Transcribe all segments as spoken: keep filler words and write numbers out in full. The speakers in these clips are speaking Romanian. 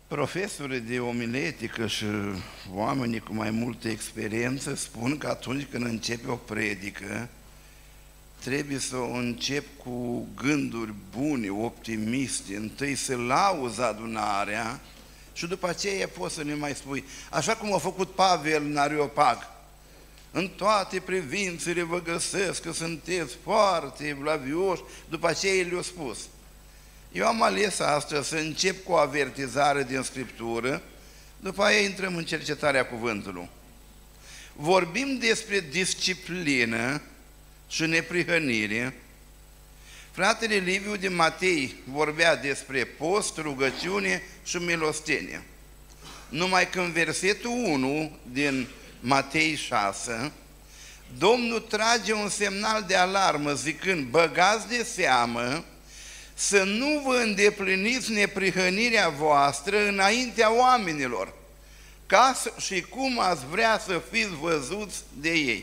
Profesorii de omiletică și oamenii cu mai multă experiență spun că atunci când începe o predică, trebuie să o încep cu gânduri bune, optimiste, întâi să lauzi adunarea și după aceea poți să ne mai spui, așa cum a făcut Pavel în Areopag, în toate privințele vă găsesc că sunteți foarte blavioși, după aceea le-a spus. Eu am ales astăzi să încep cu o avertizare din Scriptură, după aia intrăm în cercetarea cuvântului. Vorbim despre disciplină și neprihănire. Fratele Liviu din Matei vorbea despre post, rugăciune și milostenie. Numai că în versetul unu din Matei șase, Domnul trage un semnal de alarmă zicând, băgați de seamă să nu vă îndepliniți neprihănirea voastră înaintea oamenilor, ca și cum ați vrea să fiți văzuți de ei.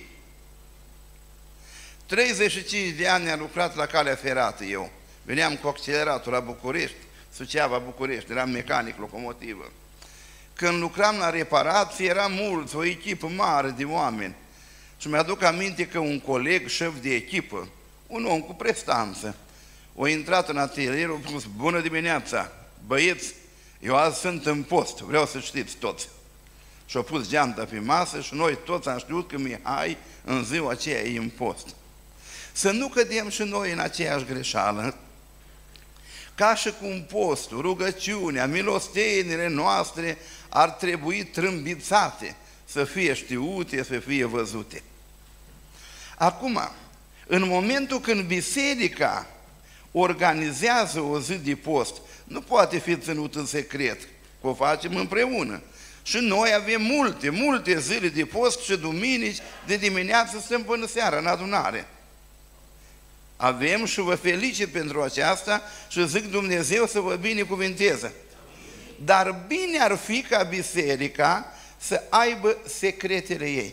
treizeci și cinci de ani am lucrat la calea ferată eu. Veneam cu accelerator la București, Suceava, București, eram mecanic locomotivă. Când lucram la reparație, era mulți, o echipă mare de oameni. Și mi-aduc aminte că un coleg, șef de echipă, un om cu prestanță, a intrat în atelier, a spus, bună dimineața, băieți, eu azi sunt în post, vreau să știți toți. Și-a pus geanta pe masă și noi toți am știut că Mihai în ziua aceea e în post. Să nu cădem și noi în aceeași greșeală, ca și cum postul, rugăciunea, milostenile noastre ar trebui trâmbițate, să fie știute, să fie văzute. Acum, în momentul când biserica organizează o zi de post, nu poate fi ținut în secret, că o facem împreună. Și noi avem multe, multe zile de post și duminici, de dimineață stăm până seara în adunare. Avem și vă felicit pentru aceasta și zic Dumnezeu să vă binecuvinteze. Dar bine ar fi ca biserica să aibă secretele ei.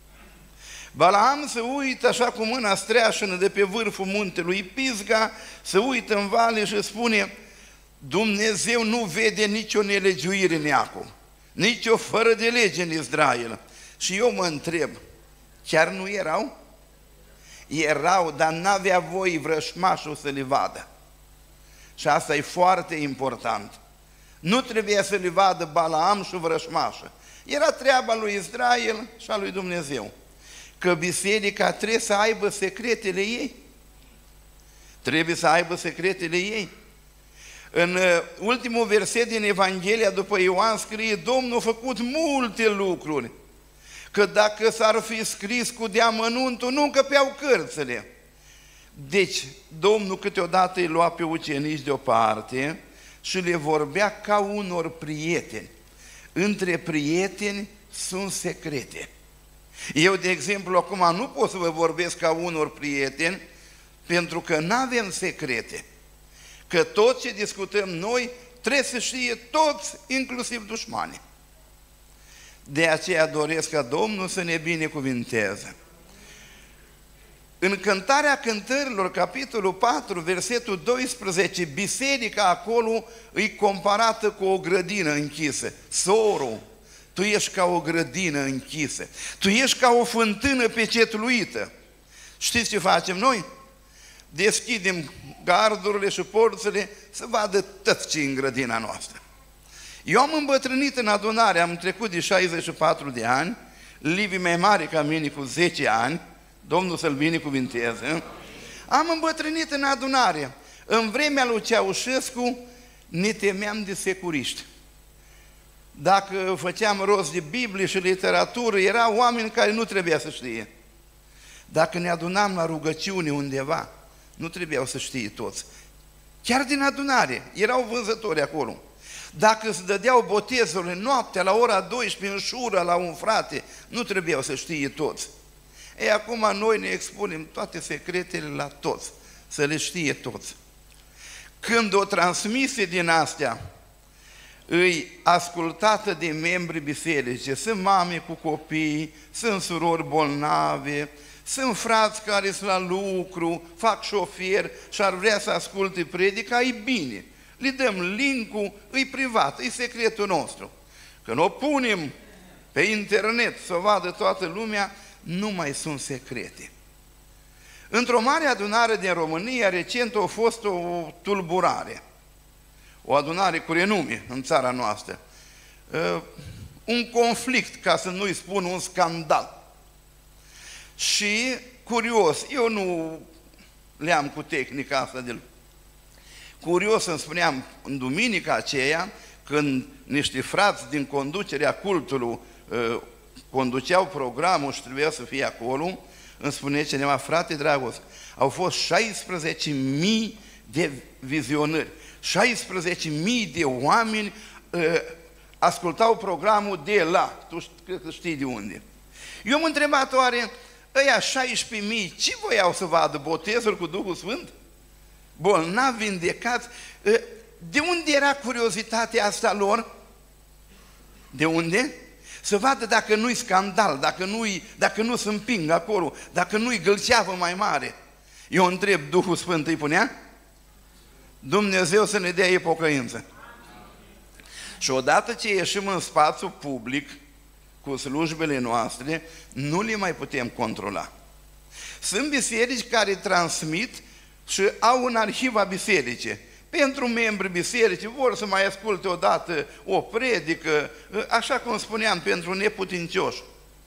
Balaam se uită așa cu mâna streașănă de pe vârful muntelui Pisga, se uită în vale și spune, Dumnezeu nu vede nicio nelegiuire în Iacov, nicio fără de lege în Israel. Și eu mă întreb, chiar nu erau? Erau, dar n-avea voie vrășmașul să le vadă. Și asta e foarte important. Nu trebuia să le vadă Balaam și vrășmașă. Era treaba lui Israel și a lui Dumnezeu. Că biserica trebuie să aibă secretele ei. Trebuie să aibă secretele ei. În ultimul verset din Evanghelia după Ioan scrie, Domnul a făcut multe lucruri, că dacă s-ar fi scris cu deamănuntul, nu încăpeau cărțile. Deci, Domnul câteodată îi lua pe ucenici deoparte și le vorbea ca unor prieteni. Între prieteni sunt secrete. Eu, de exemplu, acum nu pot să vă vorbesc ca unor prieteni, pentru că nu avem secrete. Că tot ce discutăm noi trebuie să știe toți, inclusiv dușmanii. De aceea doresc ca Domnul să ne binecuvinteze. În Cântarea Cântărilor, capitolul patru, versetul doisprezece, biserica acolo îi comparată cu o grădină închisă. Soro, tu ești ca o grădină închisă, tu ești ca o fântână pecetluită. Știți ce facem noi? Deschidem gardurile și porțile să vadă tot ce în grădina noastră. Eu am îmbătrânit în adunare, am trecut de șaizeci și patru de ani, Livi mai mare ca mine cu zece ani, Domnul să-l binecuvinteze. Am îmbătrânit în adunare. În vremea lui Ceaușescu ne temeam de securiști. Dacă făceam rost de Biblie și literatură, erau oameni care nu trebuia să știe. Dacă ne adunam la rugăciune undeva, nu trebuiau să știe toți. Chiar din adunare, erau vânzători acolo. Dacă se dădeau botezurile noaptea la ora douăsprezece în șură la un frate, nu trebuiau să știe toți. Ei, acum noi ne expunem toate secretele la toți, să le știe toți. Când o transmisie din astea îi ascultată de membrii bisericii, sunt mame cu copii, sunt surori bolnave, sunt frați care sunt la lucru, fac șofer și ar vrea să asculte predica, e bine. Le dăm link-ul, e privat, e secretul nostru. Când o punem pe internet să o vadă toată lumea, nu mai sunt secrete. Într-o mare adunare din România, recent a fost o tulburare, o adunare cu renume în țara noastră, uh, un conflict, ca să nu-i spun un scandal. Și, curios, eu nu le-am cu tehnica asta de... Curios îmi spuneam, în duminica aceea, când niște frați din conducerea cultului uh, conduceau programul și trebuia să fie acolo, îmi spune cineva, frate Dragos, au fost șaisprezece mii de vizionări, șaisprezece mii de oameni uh, ascultau programul de la, tu cred că știi de unde. Eu m-am întrebat, oare, ăia șaisprezece mii, ce voiau să vadă? Botezul cu Duhul Sfânt? Bolnavi, vindecați? De unde era curiozitatea asta lor? De unde? Să vadă dacă nu-i scandal, dacă nu-i, dacă nu se împing acolo, dacă nu-i gâlceavă mai mare. Eu întreb, Duhul Sfânt îi punea? Dumnezeu să ne dea ei pocăință. Și odată ce ieșim în spațiu public cu slujbele noastre, nu le mai putem controla. Sunt biserici care transmit și au în arhiva bisericii. Pentru membrii bisericii vor să mai asculte odată o predică, așa cum spuneam, pentru neputincioși.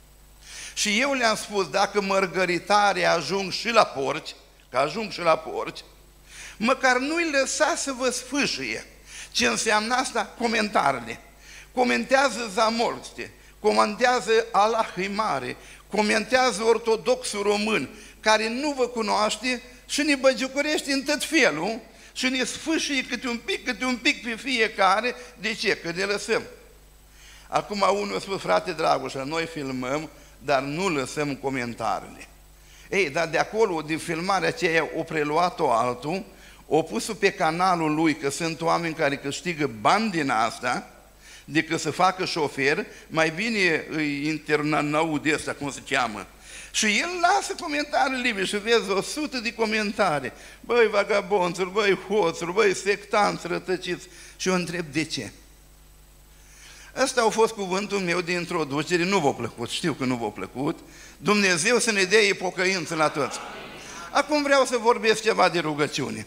Și eu le-am spus, dacă mărgăritare ajung și la porci, că ajung și la porci, măcar nu-i lăsa să vă sfâșie. Ce înseamnă asta? Comentariile. Comentează Zamolște, comentează Allah e mare, comentează ortodoxul român, care nu vă cunoaște și ne băgiucurește în tot felul și ne sfâșie câte un pic, câte un pic pe fiecare. De ce? Că ne lăsăm. Acum unul a spus, frate Dragoșa, noi filmăm, dar nu lăsăm comentariile. Ei, dar de acolo, din filmarea aceea, o preluat-o altul, o pus-o pe canalul lui, că sunt oameni care câștigă bani din asta, decât să facă șofer, mai bine îi internau de ăsta, cum se cheamă. Și el lasă comentarii libere și vezi o sută de comentarii. Băi vagabonțuri, băi hoțuri, băi sectanți rătăciți. Și eu întreb de ce. Ăsta a fost cuvântul meu de introducere, nu v-a plăcut, știu că nu v-a plăcut. Dumnezeu să ne dea pocăință la toți. Acum vreau să vorbesc ceva de rugăciune.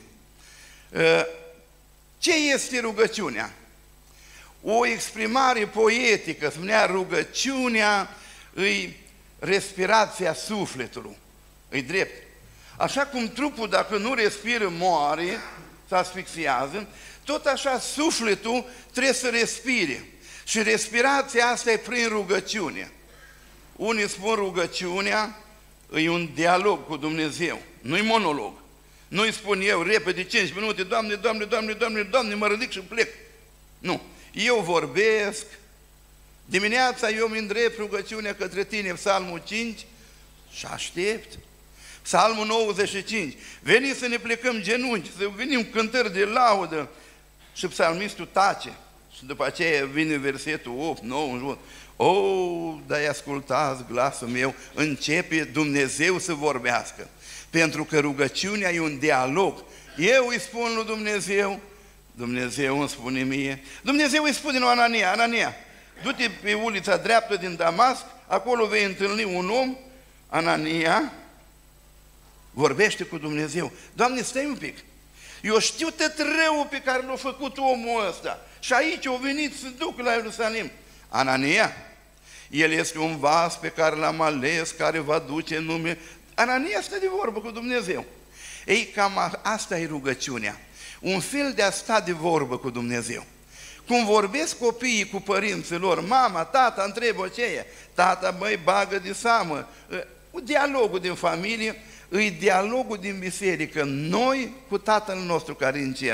Ce este rugăciunea? O exprimare poetică, spunea, rugăciunea îi respirația sufletului, îi drept. Așa cum trupul, dacă nu respiră, moare, se asfixiază, tot așa sufletul trebuie să respire. Și respirația asta e prin rugăciune. Unii spun rugăciunea e un dialog cu Dumnezeu, nu-i monolog. Nu-i spun eu repede cinci minute, Doamne, Doamne, Doamne, Doamne, Doamne, mă ridic și plec. Nu. Eu vorbesc, dimineața eu îmi îndrept rugăciunea către tine, Psalmul cinci, și aștept. Psalmul nouăzeci și cinci, veni să ne plecăm genunchi, să venim cântări de laudă. Și psalmistul tace. Și după aceea vine versetul opt, nouă în jur. O, dar ascultați glasul meu, începe Dumnezeu să vorbească. Pentru că rugăciunea e un dialog. Eu îi spun lui Dumnezeu, Dumnezeu îmi spune mie. Dumnezeu îi spune lui Anania, Anania, du-te pe ulița dreaptă din Damasc, acolo vei întâlni un om, Anania, vorbește cu Dumnezeu. Doamne, stai un pic, eu știu tot răul pe care l-a făcut omul ăsta și aici au venit să duc la Ierusalim. Anania, el este un vas pe care l-am ales, care va duce nume. Anania stă de vorbă cu Dumnezeu. Ei, cam asta e rugăciunea. Un fel de a sta de vorbă cu Dumnezeu. Cum vorbesc copiii cu părinții lor, mama, tata, întrebă ce e, tata, băi, bagă de seamă. Dialogul din familie, e dialogul din biserică, noi cu Tatăl nostru care e în cer.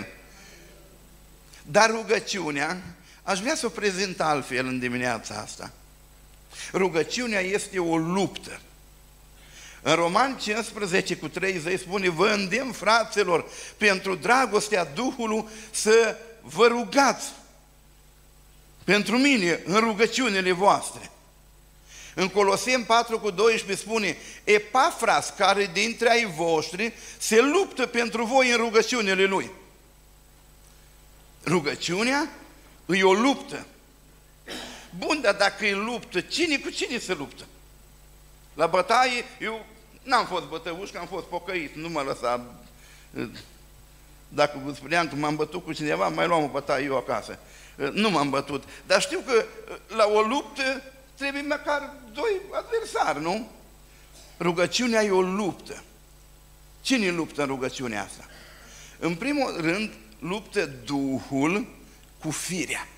Dar rugăciunea, aș vrea să o prezint altfel în dimineața asta. Rugăciunea este o luptă. În Romani cincisprezece cu treizeci spune, vă îndemn, fraților, pentru dragostea Duhului să vă rugați pentru mine în rugăciunile voastre. În Coloseni patru cu doisprezece spune, Epafras, care dintre ai voștri se luptă pentru voi în rugăciunile lui. Rugăciunea e o luptă. Bun, dar dacă e luptă, cine cu cine se luptă? La bătaie, eu n-am fost bătăuș, că am fost pocăit, nu mă lăsa. Dacă vă spuneam că m-am bătut cu cineva, mai luam o bătaie eu acasă. Nu m-am bătut. Dar știu că la o luptă trebuie măcar doi adversari, nu? Rugăciunea e o luptă. Cine luptă în rugăciunea asta? În primul rând, luptă Duhul cu firea.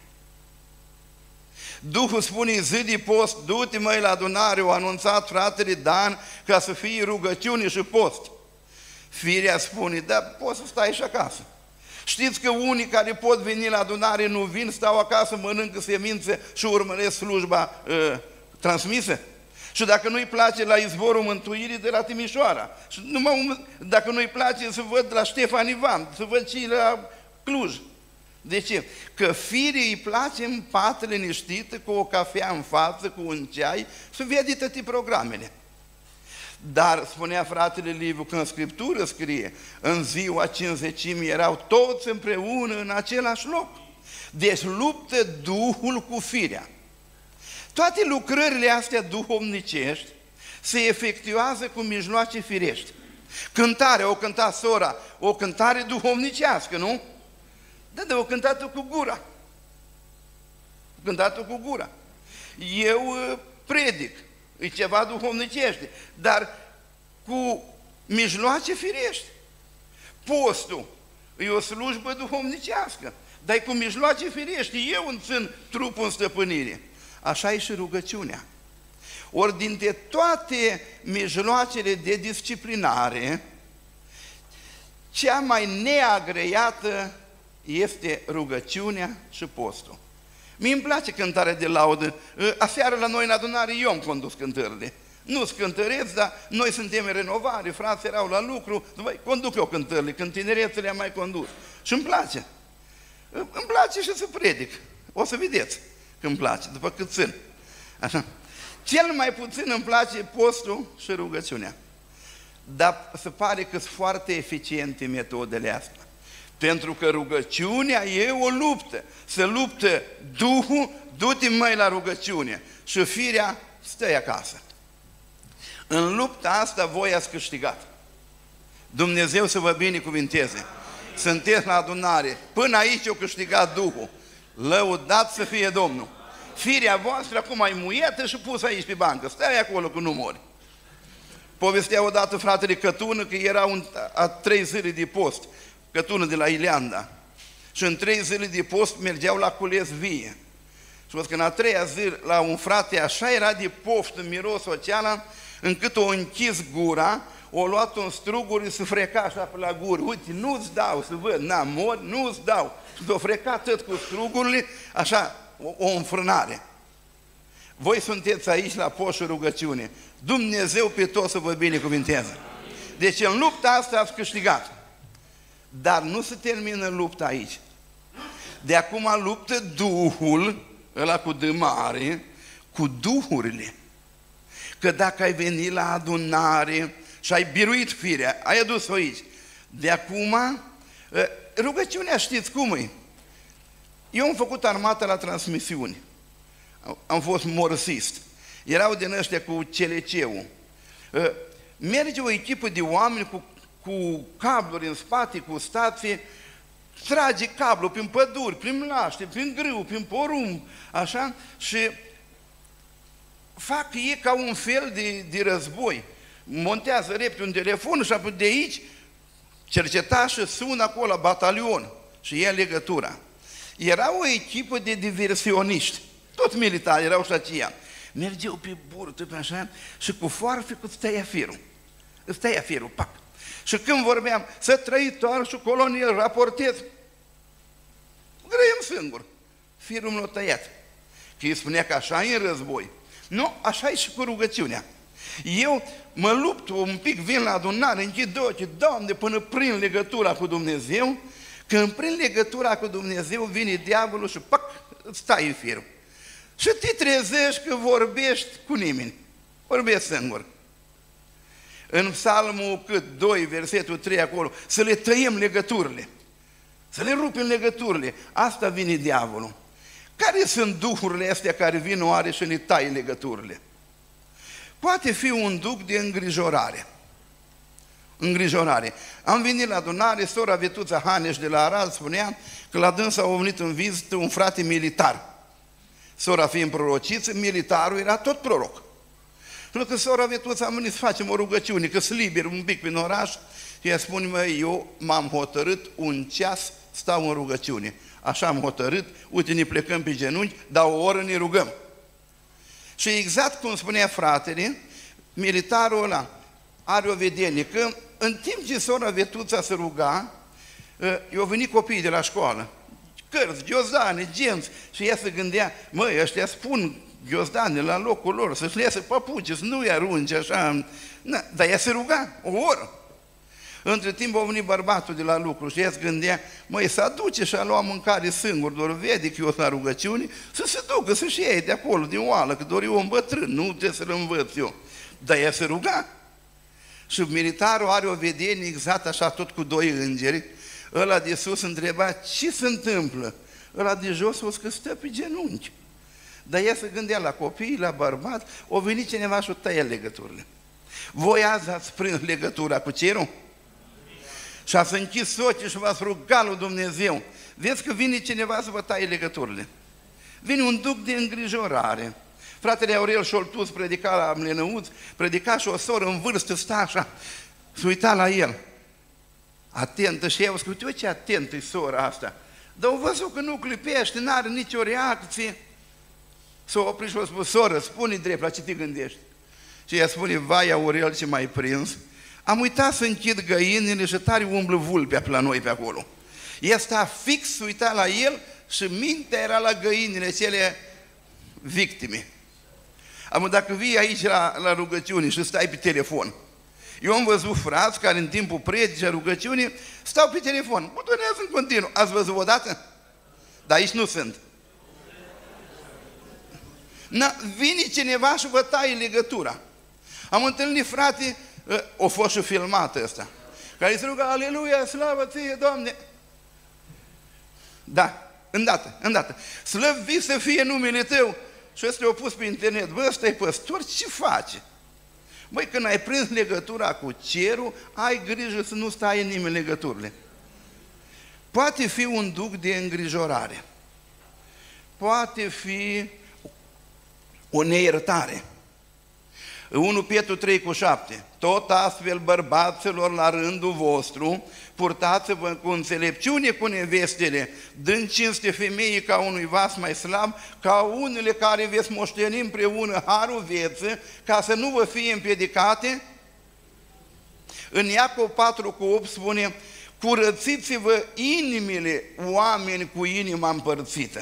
Duhul spune în zi de post, du-te măi la adunare, o anunțat fratele Dan ca să fie rugăciune și post. Firea spune, dar poți să stai și acasă. Știți că unii care pot veni la adunare nu vin, stau acasă, mănâncă semințe și urmăresc slujba uh, transmisă? Și dacă nu-i place la Izvorul Mântuirii de la Timișoara, și numai, dacă nu-i place să văd la Ștefan Ivan, să văd și la Cluj. De ce? Că firii îi place în pat liniștită, cu o cafea în față, cu un ceai, să vede toate programele. Dar, spunea fratele Liviu, că în Scriptură scrie, în ziua cincizecimii erau toți împreună în același loc. Deci luptă Duhul cu firea. Toate lucrările astea duhovnicești se efectuează cu mijloace firești. Cântarea, o cânta sora, o cântare duhovnicească, nu? Da, dar o cântat-o cu gura. O cântat-o cu gura. Eu predic, e ceva duhovnicește, dar cu mijloace firești. Postul e o slujbă duhovnicească, dar e cu mijloace firești. Eu îmi țin trupul în stăpânire. Așa e și rugăciunea. Ori dintre toate mijloacele de disciplinare, cea mai neagreiată este rugăciunea și postul. Mie îmi place cântarea de laudă. Aseară la noi în adunare eu am condus cântările. Nu-s cântăreți, dar noi suntem în renovare, frații erau la lucru, băi, conduc eu cântările, când tinerețele le-am mai condus. Și îmi place. Îmi place și să predic. O să vedeți că îmi place, după cât țin. Așa. Cel mai puțin îmi place postul și rugăciunea. Dar se pare că sunt foarte eficiente metodele astea. Pentru că rugăciunea e o luptă. Se luptă Duhul, du-te măi la rugăciune. Și firea, stă-i acasă. În lupta asta voi ați câștigat. Dumnezeu să vă binecuvinteze. Sunteți la adunare. Până aici o câștigat Duhul. Lăudat să fie Domnul. Firea voastră acum e muietă și pusă aici pe bancă. Stai acolo că nu mori. Povestea odată fratele Cătună că era un, a trei zile de post. Cătună de la Ileanda. Și în trei zile de post mergeau la cules vie. Și văd că în a treia zi la un frate așa era de poftă, miros oceana, încât o închis gura, o luat un struguri și se freca așa pe la gură. Uite, nu-ți dau să văd, n-am mor, nu-ți dau. Și s-o freca tot cu strugurile, așa, o, o înfrânare. Voi sunteți aici la post și rugăciune. Dumnezeu pe toți să vă binecuvinteze. Deci în lupta asta ați câștigat. Dar nu se termină lupta aici. De acum luptă Duhul, ăla cu D mare, cu duhurile. Că dacă ai venit la adunare și ai biruit firea, ai adus-o aici. De acum, rugăciunea știți cum e? Eu am făcut armata la transmisiuni. Am fost morsist. Erau din ăștia cu celeceu. Merge o echipă de oameni cu cu cabluri în spate, cu stație, trage cablu prin păduri, prin laște, prin grâu, prin porumb, așa, și fac ei ca un fel de, de război. Montează repede un telefon și apoi de aici cercetașă sună acolo la batalion și ia legătura. Era o echipă de diversioniști, toți militari erau și aceia. Mergeau pe burtă, pe așa, și cu foarfecul îți tăia firul. Îți tăia firul, pac. Și când vorbeam, să trăitor și coloniel, raportez, grăiem singur. Firul m-l-a tăiat. Că îi spunea că așa e în război. Nu, așa e și cu rugăciunea. Eu mă lupt un pic, vin la adunare, închid ochii, Doamne, până prin legătura cu Dumnezeu. Când prin legătura cu Dumnezeu vine diavolul și pac, îți tai firul. Și te trezești că vorbești cu nimeni. Vorbești singur. În psalmul cât doi, versetul trei acolo, să le tăiem legăturile. Să le rupi în legăturile. Asta vine diavolul. Care sunt duhurile astea care vin oare și ne tai legăturile? Poate fi un duh de îngrijorare. Îngrijorare. Am venit la adunare, sora Vetuța Haneș de la Arad spunea că la dânsa a venit în vizită un frate militar. Sora fiind prorociță, militarul era tot proroc. Pentru că sora Vetuța am venit să facem o rugăciune, că sunt liber un pic prin oraș, și ea spune, măi, eu m-am hotărât un ceas stau în rugăciune. Așa am hotărât, uite, ne plecăm pe genunchi, dar o oră ne rugăm. Și exact cum spunea fratele, militarul ăla are o vedenie, că în timp ce sora Vetuța se ruga, i-au venit copiii de la școală, cărți, ghiozdane, genți, și ea se gândea, măi, ăștia spun ghiozdane la locul lor, să-și le iasă papuci, să nu-i arunce așa, na, dar ea se ruga o oră. Între timp a venit bărbatul de la lucru și ea se gândea, măi, să aduce și a lua mâncare singur, doar vede că eu sunt la rugăciune, să se ducă, să-și iei de acolo, din oală, că doar eu un bătrân, nu trebuie să-l învăț eu. Dar ea se ruga. Și militarul are o vedenie exact așa, tot cu doi îngeri. Ăla de sus întreba, ce se întâmplă? Ăla de jos o că stă pe genunchi. Dar ea se gândea la copii, la bărbați, o venit cineva și o tăia legăturile. Voi azi ați prins legătura cu cerul? Și ați închis ochii și v-ați rugat lui Dumnezeu. Vezi că vine cineva să vă taie legăturile. Vine un duc de îngrijorare. Fratele Aurel Șoltus predica la Mlenăuț, predica și o soră în vârstă sta așa, se uita la el. Atentă, și eu zic, uite ce atentă e sora asta. Dar au văzut că nu clipește, n-are nicio reacție. S-a oprit și a spus, soră, spune drept, la ce te gândești? Și ea spune, vai Aurel, ce m-ai prins? Am uitat să închid găinile și tare umblă vulpea pe la noi pe acolo. Ea sta fix, uita la el și mintea era la găinile cele victime. Am dacă vii aici la, la rugăciune și stai pe telefon, eu am văzut frați care în timpul predicii a rugăciunii stau pe telefon, butonează în continuu. Ați văzut odată? Dar aici nu sunt. Na, vine cineva și vă taie legătura. Am întâlnit frate, o fost și filmată ăsta, care se rugă, aleluia, slavă ție, Doamne! Da, îndată, îndată. Slăvit să fie numele Tău! Și ăsta le-au pus pe internet, bă, ăsta e păstor, ce face? Băi, când ai prins legătura cu cerul, ai grijă să nu stai în nimeni legăturile. Poate fi un duc de îngrijorare. Poate fi o neiertare. unu Petru trei cu șapte. Tot astfel, bărbaților, la rândul vostru, purtați-vă cu înțelepciune cu nevestele, dând cinste femeii ca unui vas mai slab, ca unele care veți moșteni împreună harul vieții, ca să nu vă fie împiedicate. În Iacov patru cu opt spune, curățiți-vă inimile, oameni cu inima împărțită.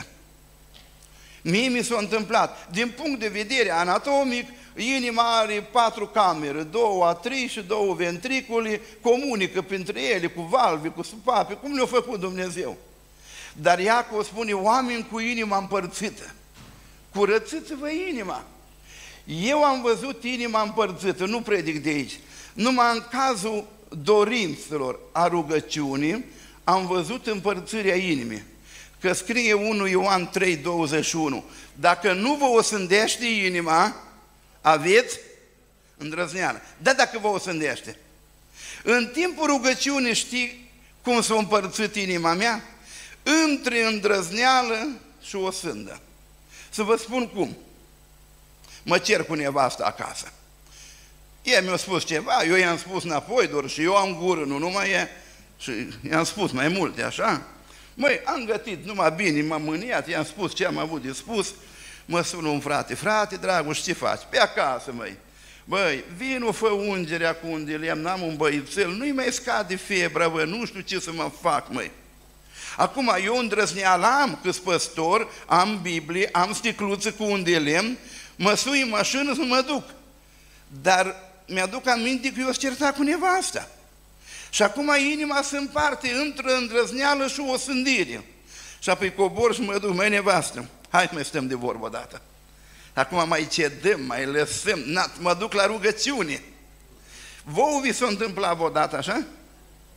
Mie mi s-a întâmplat, din punct de vedere anatomic, inima are patru camere, două atrii și două ventriculi, comunică printre ele cu valve, cu supape, cum le-a făcut Dumnezeu. Dar Iacov spune, oameni cu inima împărțită, curățiți-vă inima. Eu am văzut inima împărțită, nu predic de aici, numai în cazul dorințelor a rugăciunii am văzut împărțirea inimii. Că scrie unu Ioan trei douăzeci și unu, dacă nu vă osândește inima, aveți îndrăzneală. Dar dacă vă osândește, în timpul rugăciunii știi cum s-a împărțit inima mea? Între îndrăzneală și osândă. Să vă spun cum. Mă cer cu nevasta acasă. Ea mi-a spus ceva, eu i-am spus înapoi, doar și eu am gură, nu numai e, și i-am spus mai multe, așa. Măi, am gătit numai bine, m-am mâniat, i-am spus ce am avut de spus, mă sună un frate, frate, Dragoș, ce faci? Pe acasă, măi. Băi, vino, fă ungerea cu un de lemn, am un băițel, nu-i mai scade febra, bă, nu știu ce să mă fac, măi. Acum, eu îndrăzneală am, că-s păstor, am Biblie, am sticluță cu un de lemn, mă sui în mașină să mă duc. Dar mi-aduc aminte că eu s-a certat cu nevasta. Și acum inima se împarte între îndrăzneală și o sândire. Și apoi cobor și mă duc, măi nevastă, hai să mai stăm de vorbă odată. Acum mai cedăm, mai lăsăm, na, mă duc la rugăciune. Vouă vi s-a întâmplat odată așa?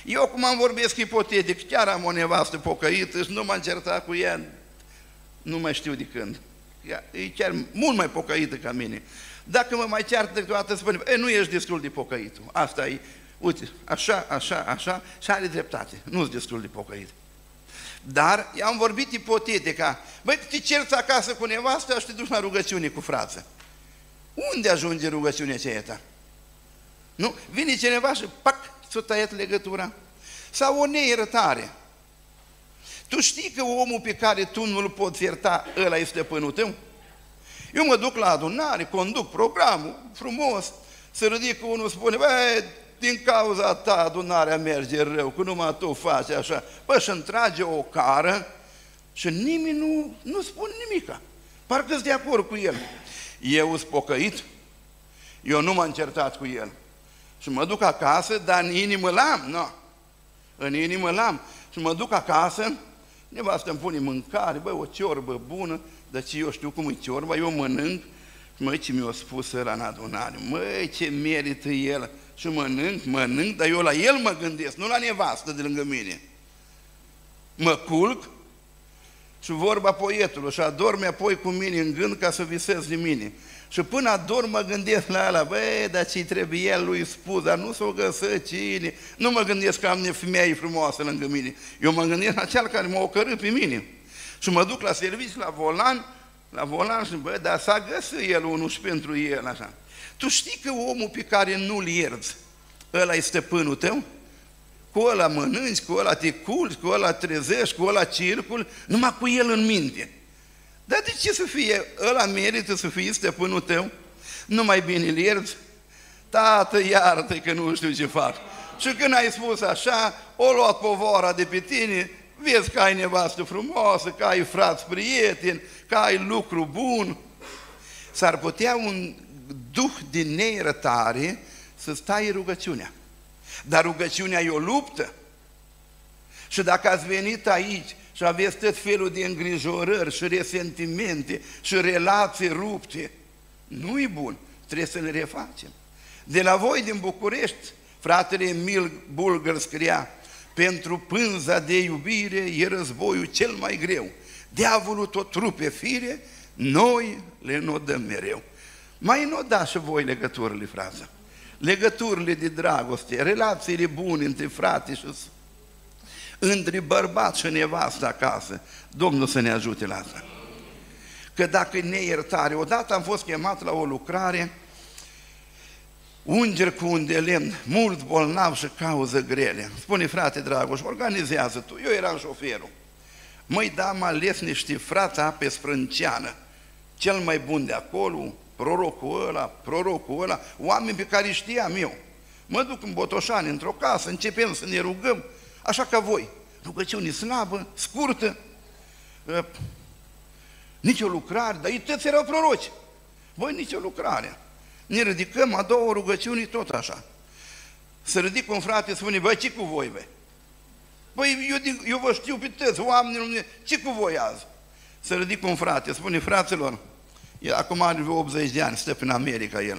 Eu acum am vorbesc ipotetic, chiar am o nevastă pocăită și nu m-am certat cu ea, nu mai știu de când. E chiar mult mai pocăită ca mine. Dacă mă mai ceartă câteodată, spune, e, nu ești destul de pocăit. Asta e, uite, așa, așa, așa, și are dreptate. Nu-s destul de pocăit. Dar am vorbit ipotetic, ca, băi, te cerți acasă cu nevasta și te duci la rugăciune cu frață. Unde ajunge rugăciunea aceea ta? Nu? Vine cineva și, pac, s-a tăiat legătura. Sau o neiertare. Tu știi că omul pe care tu nu-l poți ierta, ăla este stăpânul tău? Eu mă duc la adunare, conduc programul frumos, se ridică unul, spune, băi, din cauza ta adunarea merge rău, că numai tu faci așa. Bă, și-mi trage o cară și nimeni nu, nu spune nimica. Parcă-s de acord cu el. Eu sunt pocăit, eu nu m-am certat cu el. Și mă duc acasă, dar în inimă l-am, nu. În inimă l-am. Și mă duc acasă, nevastă îmi pune mâncare, băi, o ciorbă bună, dar ce eu știu cum e ciorba, eu mănânc, măi, ce mi-a spus ăla în adunare, măi, ce merită el, și mănânc, mănânc, dar eu la el mă gândesc, nu la nevastă de lângă mine. Mă culc și vorba poetului, și adorme apoi cu mine în gând ca să visez de mine. Și până adorm mă gândesc la ăla, băi, dar ce-i trebuie el lui spus, dar nu s-o găsă cine. Nu mă gândesc că am femeie frumoasă lângă mine, eu mă gândesc la cel care m-a ocărât pe mine. Și mă duc la serviciu, la volan, la volan și băi, dar s-a găsit el unul și pentru el, așa. Tu știi că omul pe care nu-l ierți, ăla e stăpânul tău? Cu ăla mănânci, cu ăla te culci, cu ăla trezești, cu ăla circul, numai cu el în minte. Dar de ce să fie, ăla merită să fie stăpânul tău? Nu mai bine îl ierți? Tată, iartă-i că nu știu ce fac. Și când ai spus așa, o luat povara de pe tine, vezi că ai nevastă frumoasă, că ai frați prieteni, că ai lucru bun. S-ar putea un duh din neiertare să stai rugăciunea. Dar rugăciunea e o luptă. Și dacă ați venit aici și aveți tot felul de îngrijorări și resentimente și relații rupte, nu-i bun, trebuie să le refacem. De la voi din București, fratele Emil Bulgăr scria, pentru pânza de iubire e războiul cel mai greu. Diavolul tot rupe fire, noi le nodăm mereu. Mai nodați și voi legăturile, frață. Legăturile de dragoste, relațiile bune între frate și între bărbat și nevastă acasă. Domnul să ne ajute la asta. Că dacă e neiertare, odată am fost chemat la o lucrare, ungeri cu un de lemn, mulți bolnavi și cauză grele. Spune, frate Dragoș, organizează tu. Eu eram șoferul. Măi, da, am ales niște frați pe Sprânceană, cel mai bun de acolo, prorocul ăla, prorocul ăla, oameni pe care știam eu. Mă duc în Botoșani, într-o casă, începem să ne rugăm, așa ca voi. Rugăciune slabă, scurtă, uh, nici o lucrare, dar ei toți erau proroci. Voi nici o lucrare. Ne ridicăm a doua rugăciuni tot așa. Se ridică un frate, spune, băi, ce cu voi, băi? Băi, eu, eu vă știu pe toți, oamenilor, ce cu voi azi? Se ridică un frate, spune, fraților, el, acum are vreo optzeci de ani, stă prin America el.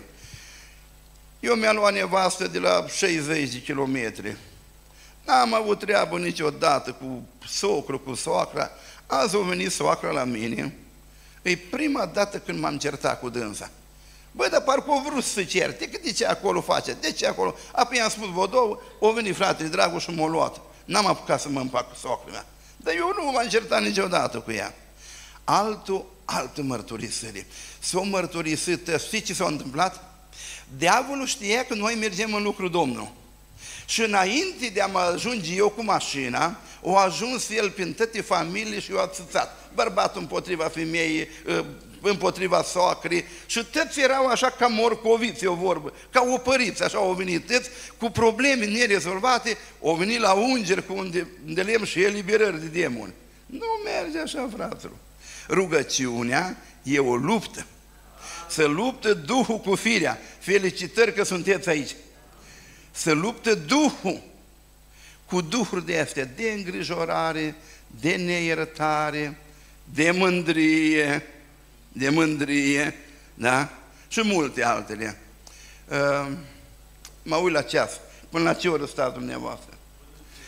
Eu mi-am luat nevastă de la șaizeci de kilometri. N-am avut treabă niciodată cu socru, cu soacra. Azi a venit soacra la mine. E prima dată când m-am certat cu dânsa. Băi, dar parcă o vrut să se certe, că de ce acolo face, de ce acolo? Apoi i-am spus vă două, o venit fratele Dragoș și m-a luat. N-am apucat să mă împac cu soacra mea. Dar eu nu m-am certat niciodată cu ea. Altul, altă mărturisire. S-o mărturisită, știi ce s-a întâmplat? Diavolul știa că noi mergem în lucru Domnul. Și înainte de a mă ajunge eu cu mașina, o ajuns el prin toate familii și eu a țățat. Bărbatul împotriva femeii, împotriva soacrii și toți erau așa ca morcoviți, o vorbă, ca opăriți, așa au venit toți, cu probleme nerezolvate, au venit la ungeri cu unde, unde lemn și eliberări de demoni. Nu merge așa, fraților. Rugăciunea e o luptă. Să luptă Duhul cu firea. Felicitări că sunteți aici. Să luptă Duhul cu duhuri de astea, de îngrijorare, de neiertare, de mândrie, de mândrie, da? Și multe altele. Uh, mă uit la ceas. Până la ce oră stați dumneavoastră?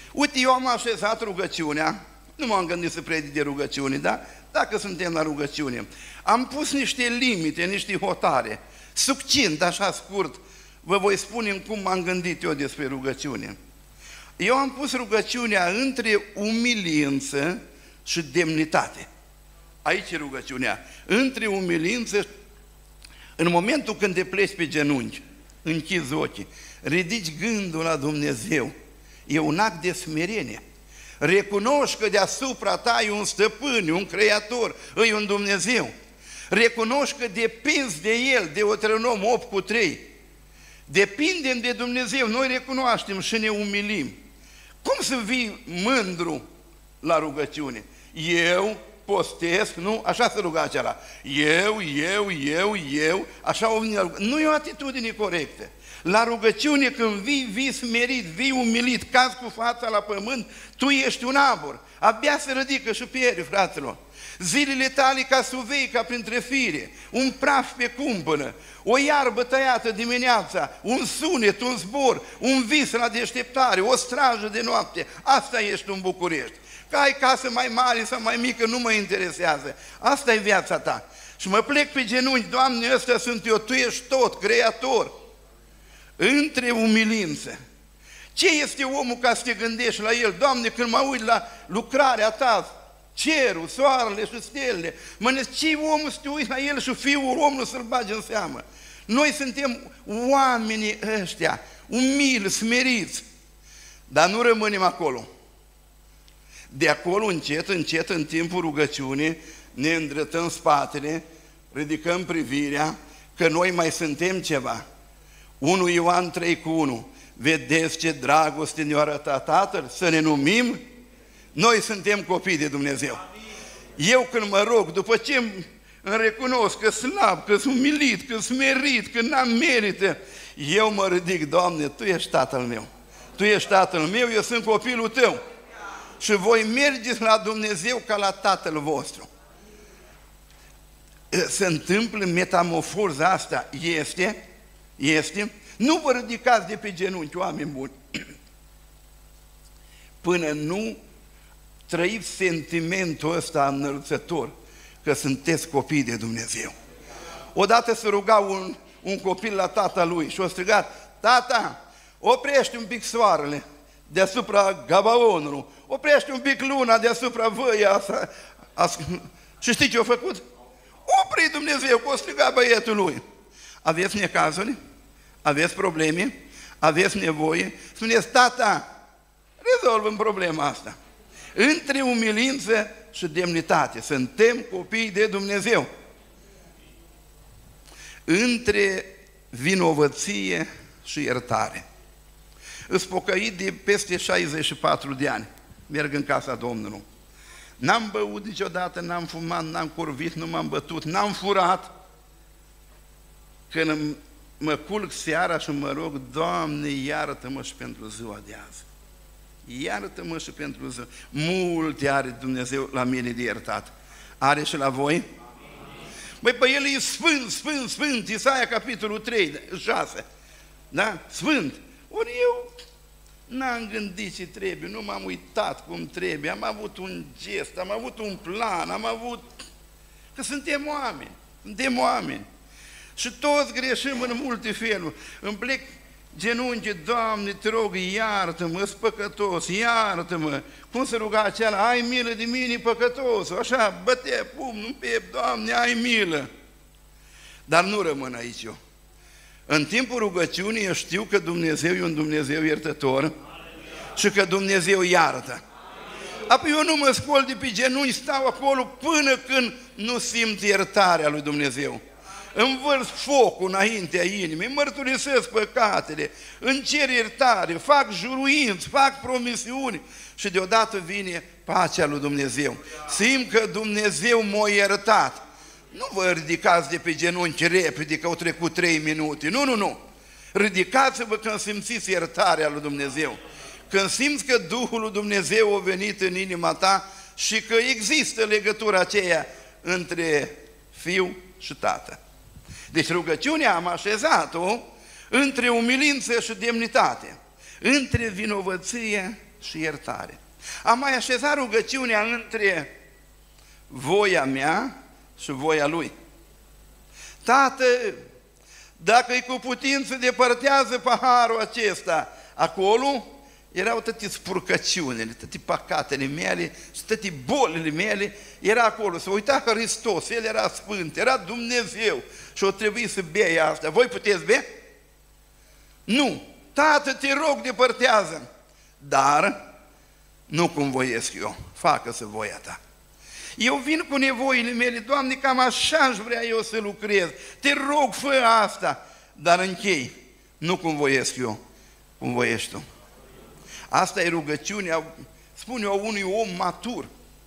Uite, eu am așezat rugăciunea, nu m-am gândit să predic de rugăciune, da? Dacă suntem la rugăciune. Am pus niște limite, niște hotare, succint, așa scurt, vă voi spune cum m-am gândit eu despre rugăciune. Eu am pus rugăciunea între umilință și demnitate. Aici e rugăciunea. Între umilință, în momentul când te pleci pe genunchi, închizi ochii, ridici gândul la Dumnezeu, e un act de smerenie. Recunoști că deasupra ta e un stăpân, e un creator, e un Dumnezeu. Recunoști că depinzi de El, de Deuteronom opt cu trei. Depindem de Dumnezeu, noi recunoaștem și ne umilim. Cum să vii mândru la rugăciune? Eu postesc, nu? Așa se ruga acela. Eu, eu, eu, eu, așa o vine. Nu e o atitudine corectă. La rugăciune când vii, vii smerit, vii umilit, cazi cu fața la pământ, tu ești un abur. Abia se ridică și pierde, fraților. Zilele tale ca suvei, ca printre fire, un praf pe cumpănă, o iarbă tăiată dimineața, un sunet, un zbor, un vis la deșteptare, o strajă de noapte. Asta ești în București. Că ai casă mai mare sau mai mică, nu mă interesează. Asta e viața ta. Și mă plec pe genunchi, Doamne, ăsta sunt eu, Tu ești tot, creator. Între umilință. Ce este omul ca să te gândești la el? Doamne, când mă uit la lucrarea Ta, cerul, soarele și stelele, mă gândesc, ce omul să te uiți la el și fiul omului să-l bagi în seamă? Noi suntem oamenii ăștia, umili, smeriți, dar nu rămânem acolo. De acolo, încet, încet, în timpul rugăciunii, ne îndreptăm spatele, ridicăm privirea, că noi mai suntem ceva. unu Ioan trei cu unu. Vedeți ce dragoste ne-a arătat Tatăl? Să ne numim? Noi suntem copii de Dumnezeu. Eu când mă rog, după ce îmi recunosc că slab, că sunt umilit, că sunt merit, că n-am merită, eu mă ridic, Doamne, Tu ești Tatăl meu. Tu ești Tatăl meu, eu sunt copilul Tău. Și voi mergeți la Dumnezeu ca la Tatăl vostru. Se întâmplă metamorfoza asta, este, este, nu vă ridicați de pe genunchi, oameni buni, până nu trăiți sentimentul ăsta înălțător, că sunteți copii de Dumnezeu. Odată se ruga un, un copil la tata lui și a strigat, tata, oprește un pic soarele deasupra Gabaonului, oprește un pic luna deasupra văii asta. Și știi ce a făcut? Opri Dumnezeu, că o striga băietul lui. Aveți necazuri? Aveți probleme? Aveți nevoie? Spuneți, tata, rezolvăm problema asta. Între umilință și demnitate. Suntem copii de Dumnezeu. Între vinovăție și iertare. Îs pocăit de peste șaizeci și patru de ani. Merg în casa Domnului. N-am băut niciodată, n-am fumat, n-am curvit, nu m-am bătut, n-am furat. Când mă culc seara și mă rog, Doamne, iartă-mă și pentru ziua de azi. Iartă-mă și pentru ziua. Multe are Dumnezeu la mine de iertat. Are și la voi? Băi, pe El e sfânt, sfânt, sfânt. Isaia, capitolul trei, șase. Da? Sfânt. Ori eu n-am gândit ce trebuie, nu m-am uitat cum trebuie, am avut un gest, am avut un plan, am avut... Că suntem oameni, suntem oameni. Și toți greșim în multe feluri. Îmi plec genunchi, Doamne, te rog, iartă-mă, sunt păcătos, iartă-mă. Cum se ruga acela, ai milă de mine, păcătos, așa, bătea pumnul în piept, Doamne, ai milă. Dar nu rămân aici eu. În timpul rugăciunii eu știu că Dumnezeu e un Dumnezeu iertător și că Dumnezeu iartă. Apoi eu nu mă scol de pe genunchi, stau acolo până când nu simt iertarea lui Dumnezeu. Învărs focul înaintea inimii, mărturisesc păcatele, îmi cer iertare, fac juruinți, fac promisiuni și deodată vine pacea lui Dumnezeu. Simt că Dumnezeu m-a iertat. Nu vă ridicați de pe genunchi repede că au trecut trei minute, nu, nu, nu. Ridicați-vă când simțiți iertarea lui Dumnezeu. Când simți că Duhul lui Dumnezeu a venit în inima ta și că există legătura aceea între Fiu și Tată. Deci rugăciunea am așezat-o între umilință și demnitate, între vinovăție și iertare. Am mai așezat rugăciunea între voia mea și voia Lui. Tată, dacă-i cu putință, depărtează paharul acesta. Acolo erau toate spurcăciunile, toate păcatele mele și toate bolile mele, era acolo. Se uita Hristos, El era Sfânt, era Dumnezeu și o trebuie să bea asta. Voi puteți bea? Nu. Tată, te rog, depărtează. Dar nu cum voiesc eu, facă-se voia ta. Eu vin cu nevoile mele, Doamne, cam așa aș vrea eu să lucrez. Te rog, fă asta, dar închei, nu cum voiesc eu, cum voiești tu. Asta e rugăciunea, spune eu, unui om matur.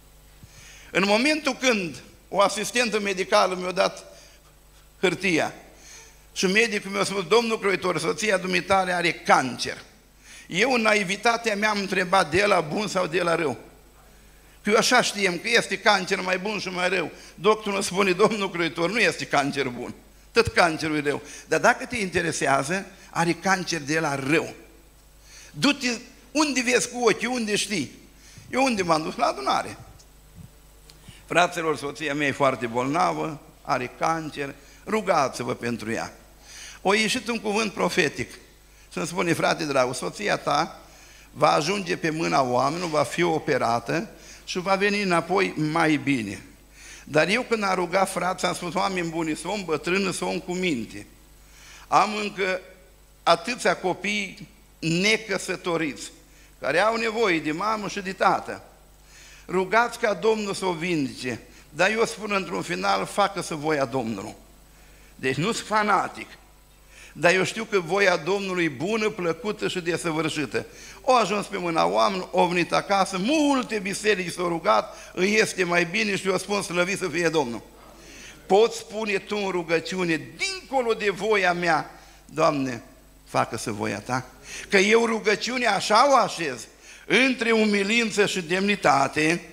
În momentul când o asistentă medicală mi-a dat hârtia și medicul mi-a spus, domnul croitor, soția dumitale are cancer. Eu, în naivitatea mea, am întrebat de la bun sau de la rău. Că eu așa știam că este cancer mai bun și mai rău. Doctorul spune, domnul croitor, nu este cancer bun, tot cancerul e rău. Dar dacă te interesează, are cancer de la rău. Du-te unde vezi cu ochii, unde știi. Eu unde m-am dus? La adunare. Fraților, soția mea e foarte bolnavă, are cancer, rugați-vă pentru ea. O ieșit un cuvânt profetic și îmi spune, frate dragul, soția ta va ajunge pe mâna oamenilor, va fi operată și va veni înapoi mai bine. Dar eu când am rugat frații, am spus, oameni buni, să om bătrână, să om cu minte. Am încă atâția copii necăsătoriți, care au nevoie de mamă și de tată. Rugați ca Domnul să o vindece, dar eu spun într-un final, facă-să voia Domnului. Deci nu sunt fanatic, dar eu știu că voia Domnului e bună, plăcută și desăvârșită. O ajuns pe mâna oameni, o venit acasă, multe biserici s-au rugat, îi este mai bine și eu spun, slăvit să fie Domnul. Poți spune tu în rugăciune, dincolo de voia mea, Doamne, facă-să voia ta. Că eu rugăciunea așa o așez, între umilință și demnitate,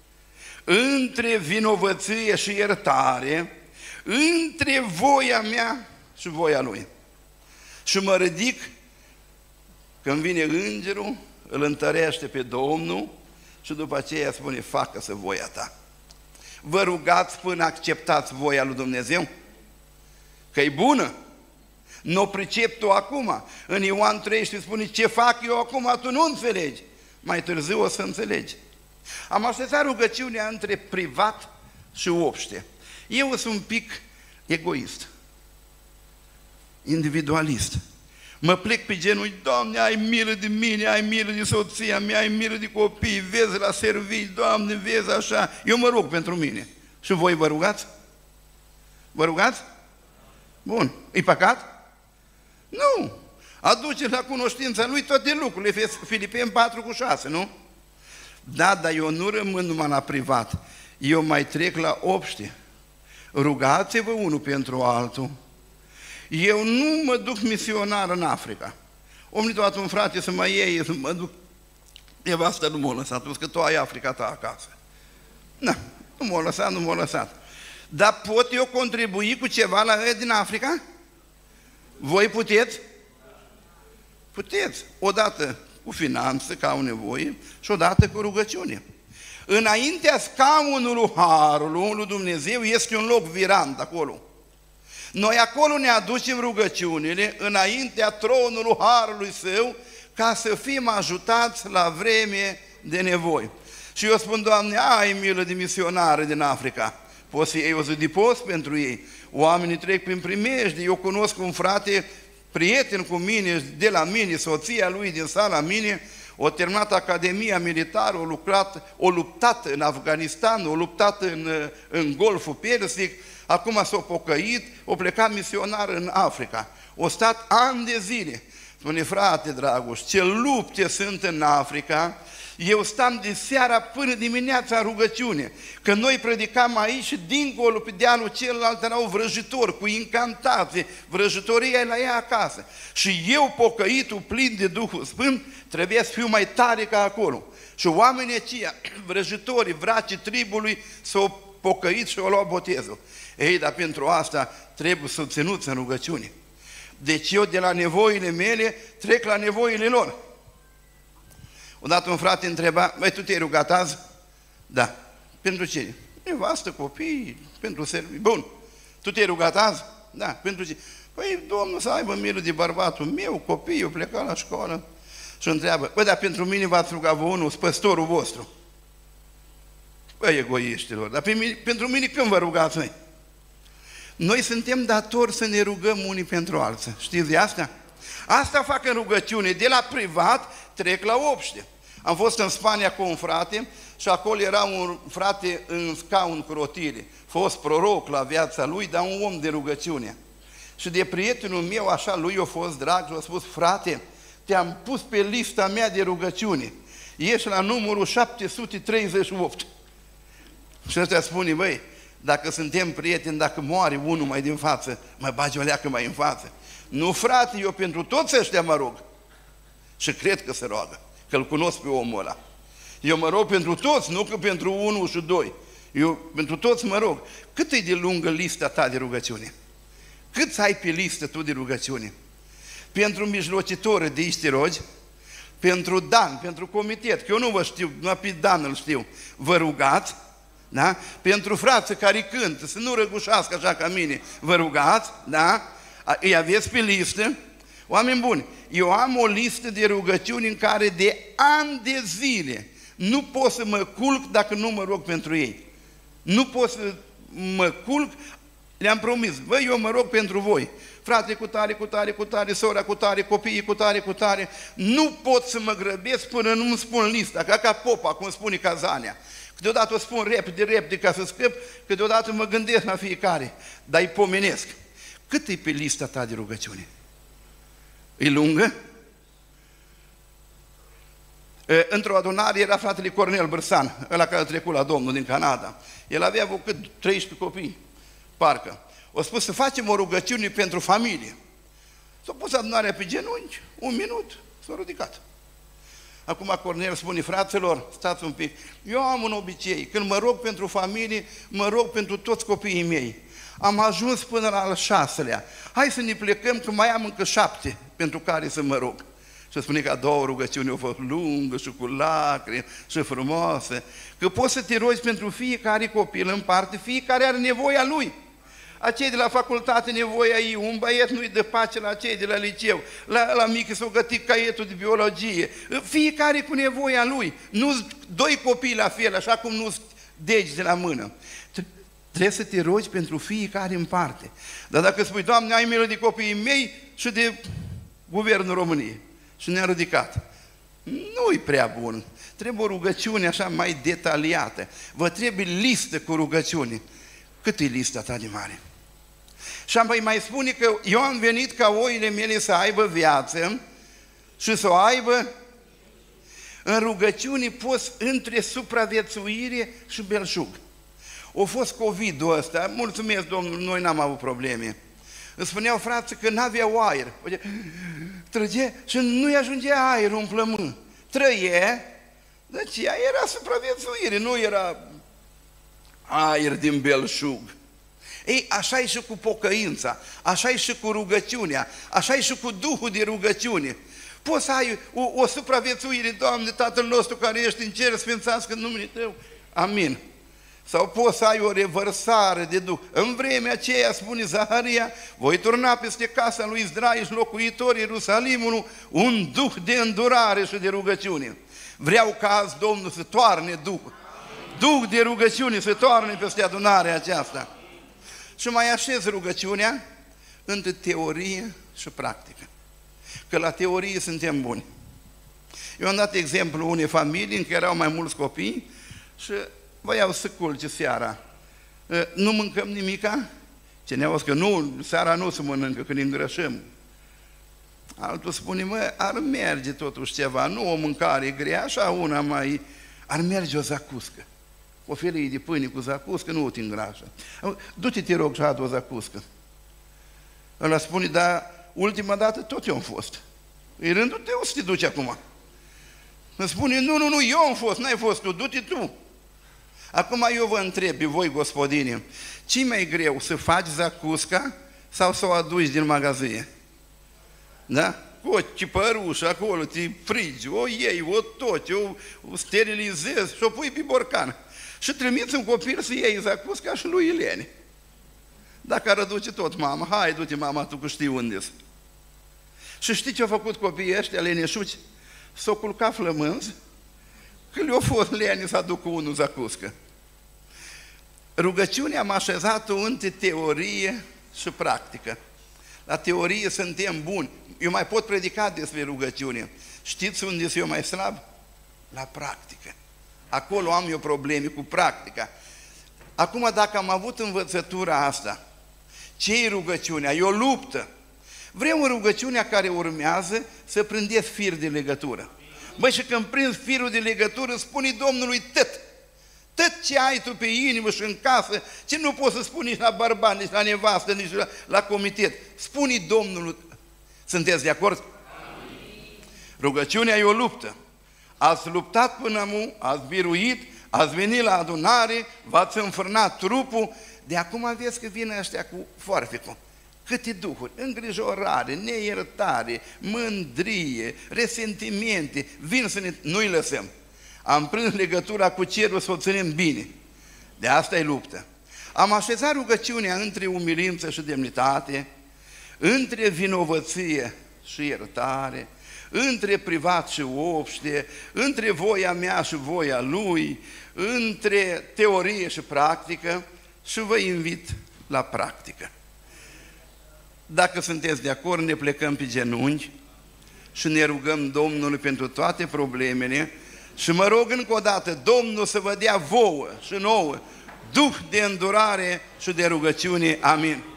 între vinovăție și iertare, între voia mea și voia Lui. Și mă ridic, când vine îngerul, îl întărește pe Domnul și după aceea spune, facă-să voia ta. Vă rugați până acceptați voia lui Dumnezeu? Că e bună. Nu o pricep tu acum. În Ioan treisprezece spune, ce fac eu acum, tu nu înțelegi. Mai târziu o să înțelegi. Am așteptat rugăciunea între privat și obște. Eu sunt un pic egoist, individualist. Mă plec pe genunchi, Doamne, ai milă de mine, ai milă de soția mea, ai milă de copii, vezi la servici, Doamne, vezi așa. Eu mă rog pentru mine. Și voi vă rugați? Vă rugați? Bun. E păcat? Nu. Aduce la cunoștința Lui toate lucrurile. Filipeni patru cu șase, nu? Da, dar eu nu rămân numai la privat. Eu mai trec la obște. Rugați-vă unul pentru altul. Eu nu mă duc misionar în Africa. O venit toată un frate să mă iei, să mă duc. Nevasta nu m-a lăsat, că tu ai Africa ta acasă. Nu, nu m-a lăsat, nu m-a lăsat. Dar pot eu contribui cu ceva la ăia din Africa? Voi puteți? Puteți. Odată cu finanță, că au nevoie, și odată cu rugăciune. Înaintea scaunului Harului lui Dumnezeu este un loc virant acolo. Noi acolo ne aducem rugăciunile înaintea tronului Harului Său ca să fim ajutați la vreme de nevoie. Și eu spun, Doamne, ai milă de misionare din Africa. Poți să iei o zi de post pentru ei. Oamenii trec prin primejde. Eu cunosc un frate, prieten cu mine, de la mine, soția lui din sala mine, o terminat Academia Militară, o lucrat, o luptat în Afganistan, o luptat în, în Golful Persic, acum s-a pocăit, o plecat misionar în Africa. O stat ani de zile. Spune, frate Dragoș, ce lupte sunt în Africa, eu stam de seara până dimineața în rugăciune. Că noi predicam aici și dincolo pe dealul celălalt erau vrăjitori cu incantații, vrăjitoria e la ea acasă. Și eu, pocăitul, plin de Duhul Sfânt, trebuie să fiu mai tare ca acolo. Și oamenii aceia, vrăjitorii, vracii tribului, s-au pocăit și au luat botezul. Ei, dar pentru asta trebuie să ținuți în rugăciune. Deci eu de la nevoile mele trec la nevoile lor. Odată un frate întreba, băi, tu te-ai rugat azi? Da. Pentru ce? Nevastă, copii, pentru serviciu. Bun. Tu te-ai rugat azi? Da. Pentru ce? Păi, Domnul să aibă milă de bărbatul meu, copiii, eu plecat la școală. Și întreabă, băi, dar pentru mine v-ați rugat vă unul, păstorul vostru. Băi, egoiștilor, dar pe mine, pentru mine când vă rugați noi? Noi suntem datori să ne rugăm unii pentru alții. Știți de asta? Asta fac în rugăciune. De la privat trec la obște. Am fost în Spania cu un frate și acolo era un frate în scaun cu rotile. Fost proroc la viața lui, dar un om de rugăciune. Și de prietenul meu, așa, lui a fost drag și a spus, frate, te-am pus pe lista mea de rugăciune. Ești la numărul șapte sute treizeci și opt. Și ăsta spune, băi, dacă suntem prieteni, dacă moare unul mai din față, mai bagi o leacă mai în față. Nu, frate, eu pentru toți ăștia mă rog. Și cred că se roagă, că-l cunosc pe omul ăla. Eu mă rog pentru toți, nu că pentru unul și doi. Eu pentru toți mă rog. Cât e de lungă lista ta de rugăciune? Cât ai pe listă tu de rugăciune? Pentru mijlocitoră de aici te rogi? Pentru Dan, pentru comitet, că eu nu vă știu, numai pe Dan îl știu. Vă rugați? Da? Pentru frații care cântă, să nu răgușească așa ca mine, vă rugați? Da? Îi aveți pe listă? Oameni buni, eu am o listă de rugăciuni în care de ani de zile nu pot să mă culc dacă nu mă rog pentru ei. Nu pot să mă culc, le-am promis, băi, eu mă rog pentru voi. Frate cu tare, cu tare, cu tare, sora cu tare, copiii cu tare, cu tare. Nu pot să mă grăbesc până nu îmi spun lista, ca ca popa, cum spune Cazania. Câteodată o spun repede, repede ca să scăp, câteodată mă gândesc la fiecare, dar îi pomenesc. Cât e pe lista ta de rugăciune? E lungă? Într-o adunare era fratele Cornel Bărsan, ăla care a trecut la Domnul din Canada. El avea vreo cât treisprezece copii, parcă. O spus să facem o rugăciune pentru familie. S-a pus adunarea pe genunchi, un minut, s-a ridicat. Acum Cornel spune, fraților, stați un pic, eu am un obicei, când mă rog pentru familie, mă rog pentru toți copiii mei. Am ajuns până la al șaselea. Hai să ne plecăm, că mai am încă șapte pentru care să mă rog. Și spune că a doua rugăciune a fost lungă și cu lacrimi și frumoasă. Că poți să te rogi pentru fiecare copil în parte, fiecare are nevoia lui. Acei de la facultate nevoia ei, un băiet nu-i dă pace la cei de la liceu, la, la mică s-o gătit caietul de biologie. Fiecare cu nevoia lui. Nu doi copii la fel, așa cum nu degi de la mână. Trebuie să te rogi pentru fiecare în parte. Dar dacă spui, Doamne, ai milă de copiii mei și de Guvernul României, și ne-a ridicat, nu-i prea bun. Trebuie o rugăciune așa mai detaliată. Vă trebuie listă cu rugăciuni. Cât e lista ta de mare? Și am mai spune că eu am venit ca oile mele să aibă viață și să o aibă în rugăciune poți între supraviețuire și belșug. A fost COVID-ul ăsta, mulțumesc Domnul, noi n-am avut probleme. Îmi spuneau frații că n-aveau aer. Trăge și nu-i ajungea aerul în plămân. Trăie, deci ea era supraviețuire, nu era aer din belșug. Ei, așa e și cu pocăința, așa e și cu rugăciunea, așa e și cu Duhul de rugăciune. Poți să ai o, o supraviețuire, Doamne, Tatăl nostru care ești în cer, sfințească numele Tău. Amin. Sau poți să ai o revărsare de Duh. În vremea aceea, spune Zaharia, voi turna peste casa lui Israel și locuitorii Ierusalimului un Duh de îndurare și de rugăciune. Vreau ca azi Domnul să toarne Duh. Duh de rugăciune să toarne peste adunarea aceasta. Și mai așez rugăciunea între teorie și practică. Că la teorie suntem buni. Eu am dat exemplu unei familii în care erau mai mulți copii și voiau să culce seara. Nu mâncăm nimica? Cineva că nu, seara nu se mănâncă, că ne îngrășăm. Altul spune, mă, ar merge totuși ceva, nu o mâncare grea, așa una mai... Ar merge o zacuscă. O felie de pâine cu zacuscă nu o te îngrașă. Du-te, te rog, și adu o zacuscă. Ăla spune, dar ultima dată tot eu am fost. E rândul tău să te duci acum. Îmi spune, nu, nu, nu, eu am fost, n-ai fost tu, du-te tu. Acum eu vă întreb pe voi, gospodine, ce mai greu, să faci zacusca sau să o aduci din magazie? Da? cu o cipărușă acolo, te frigi, o iei, o toci, o, o sterilizezi și o pui pe borcan. Și trimiți un copil să iei zacusca și lui Ilene. Dacă ar aduce tot mama, hai, du-te mama, tu că știi unde-s. Și știi ce au făcut copiii ăștia leneșuci? S-au culcat flămânzi, că le-au fost lene să aducă unul zacuscă. Rugăciunea am așezat-o între teorie și practică. La teorie suntem buni. Eu mai pot predica despre rugăciune. Știți unde sunt eu mai slab? La practică. Acolo am eu probleme cu practica. Acum, dacă am avut învățătura asta, ce-i rugăciunea? E o luptă. Vrem rugăciunea care urmează să prindeți fir de legătură. Băi, și când prinzi firul de legătură, spune Domnului tot. Tot ce ai tu pe inimă și în casă, ce nu poți să spui nici la bărbat, nici la nevastă, nici la, la comitet. Spune Domnului. Sunteți de acord? Amin. Rugăciunea e o luptă. Ați luptat până acum, ați biruit, ați venit la adunare, v-ați înfrânat trupul, de acum aveți că vin ăștia cu foarfecul. Câte duhuri, îngrijorare, neiertare, mândrie, resentimente, vin să ne... nu-i lăsăm. Am prins legătura cu cerul să o ținem bine. De asta e luptă. Am așezat rugăciunea între umilință și demnitate, între vinovăție și iertare, între privat și obște, între voia mea și voia lui, între teorie și practică și vă invit la practică. Dacă sunteți de acord, ne plecăm pe genunchi și ne rugăm Domnului pentru toate problemele și mă rog încă o dată, Domnul să vă dea vouă și nouă duh de îndurare și de rugăciune. Amin.